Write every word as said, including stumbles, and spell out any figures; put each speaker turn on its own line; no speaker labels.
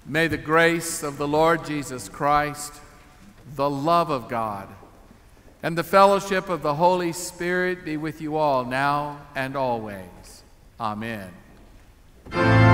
May the grace of the Lord Jesus Christ, the love of God, and the fellowship of the Holy Spirit be with you all now and always. Amen.